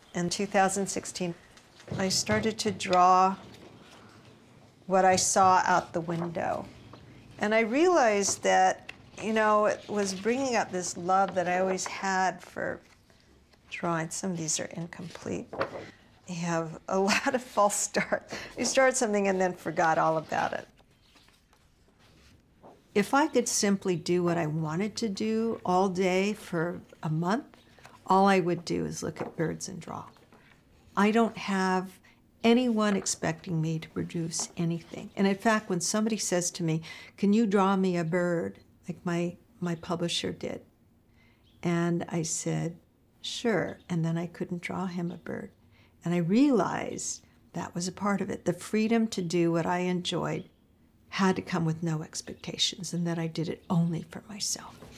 In 2016, I started to draw what I saw out the window. And I realized that, you know, it was bringing up this love that I always had for drawing. Some of these are incomplete. You have a lot of false starts. You start something and then forgot all about it. If I could simply do what I wanted to do all day for a month, all I would do is look at birds and draw. I don't have anyone expecting me to produce anything. And in fact, when somebody says to me, can you draw me a bird, like my publisher did? And I said, sure. And then I couldn't draw him a bird. And I realized that was a part of it. The freedom to do what I enjoyed had to come with no expectations, and that I did it only for myself.